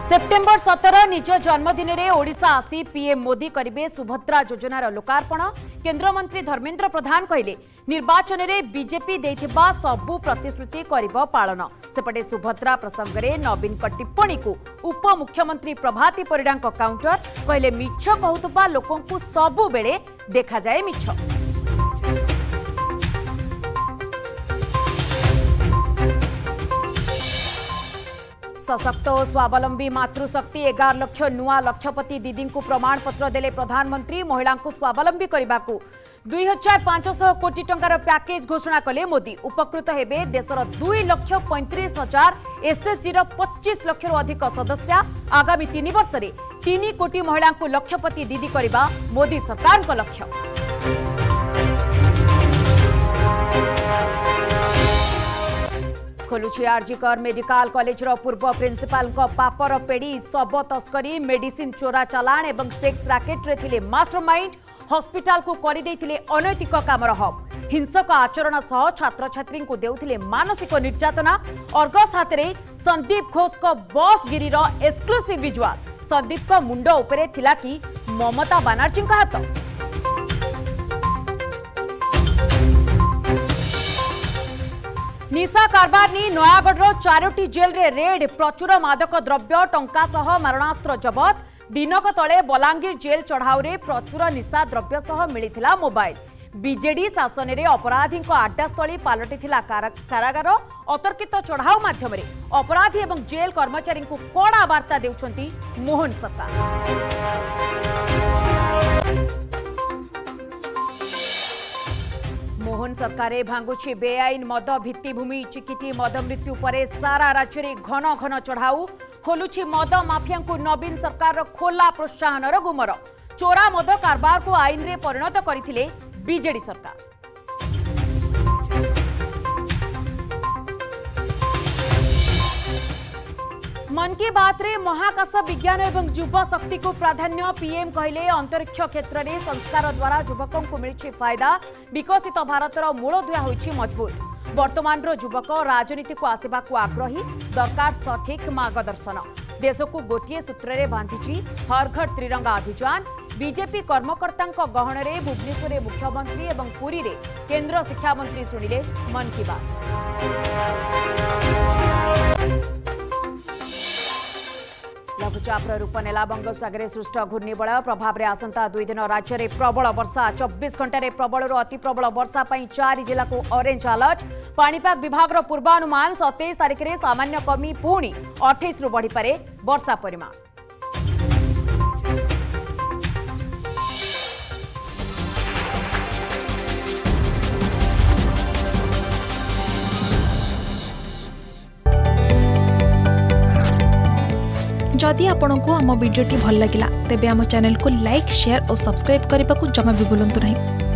September 17 निज जन्मदिन में ओडिशा आसी पीएम मोदी करिबे सुभद्रा योजनार लोकार्पण। केन्द्रमंत्री धर्मेन्द्र प्रधान कहले निर्वाचन में बीजेपी देथिबा सबु प्रतिश्रुति करिब पालन। सेपटे सुभद्रा प्रसंग में नवीन टिप्पणी को उपमुख्यमंत्री प्रभाती परिडा काउंटर कहले मिछ कहूतबा लोकों को सबु बेले देखा जाए मिछ। सशक्त और स्वावलंबी मातृशक्ति 11 लाख नुआ लक्षपति दीदी को प्रमाण पत्र देले प्रधानमंत्री। महिला को स्वावलंबी करने को 2500 कोटी टंकार पैकेज घोषणा कले मोदी। उपकृत हेबे देशर 2,35,000 एसएचजी 25 लाख अधिक सदस्य। आगामी 3 वर्ष में 3 कोटी महिला को लक्षपति दीदी करने मोदी सरकार का लक्ष्य। खोलुछि आरजीकर मेडिकल कॉलेज पूर्व प्रिंसिपाल पापर पेड़ी शव तस्करी मेडिसिन चोरा चालाण एवं सेक्स राकेट रे थिले मास्टरमाइंड। हॉस्पिटल को करदेइथिले अनैतिक कामर हब। हिंसक आचरण सह छात्र छात्री को देउथिले मानसिक निर्यातना। अर्गस हाथ संदीप घोष को बस गिरी एक्सक्लूसिव विजुआल। संदीप को मुंड उपरे थिला कि ममता बनर्जी का हाथ। निशा कारबार नी नयागढ़ 4टी जेल रे रेड। प्रचुर मादक द्रव्य टंका सह मारणास्त्र जबत। दिनक तले बलांगीर जेल चढ़ाऊ रे प्रचुर निशा द्रव्य सह मिलिथिला मोबाइल। बीजेडी शासन रे अपराधी आड्डास्थली पलटिथिला कारागार। अतर्कित चढ़ाऊ माध्यम रे अपराधी एवं जेल कर्मचारी को कड़ा वार्ता देउछंती मोहन सरकार। मोहन सरकार भांगुछि बेआईन मद भित्तिभूमि। चिकिटी मद मृत्यु परे सारा राज्य में घन घन चढ़ाऊ। खोलुछि मद माफिया को नवीन सरकार खोला प्रोत्साहन गुमर। चोरा मद कारबार को आईन रे परिणत करथिले बीजेडी सरकार। मन की बात रे महाकाश विज्ञान एवं युवा शक्ति को प्राधान्य। पीएम कहले अंतरिक्ष क्षेत्र में संस्कार द्वारा युवकों को मिली फायदा। विकसित भारतर मूलदुआ होइछि मजबूत। वर्तमान युवक राजनीति को आसवा को आग्रही। दरकार सठिक मार्गदर्शन। देश को गोटे सूत्र में बांधिछि हर घर त्रिरंगा अभियान। बीजेपी कर्मकर्ता गहन में भुवनेश्वर मुख्यमंत्री एवं पुरी रे केंद्र शिक्षा मंत्री शुणिले मन की बात। लघुचापर रूप नेला बंगोपसागर सृष्ट घूर्णिबलय प्रभाव में आसंता 2 दिन राज्य में प्रबल वर्षा। 24 घंटे प्रबल अति प्रबल वर्षा 4 जिला को ऑरेंज अलर्ट। पाणीपाग विभाग पूर्वानुमान 27 तारिख में सामान्य कमी पुणी 28 रु बढ़ीपे वर्षा परिमाण। जदि आपंक आम भिडी भल लगा तेब आम चैनल को लाइक शेयर और सब्सक्राइब करने को जमा भी भूलु नहीं।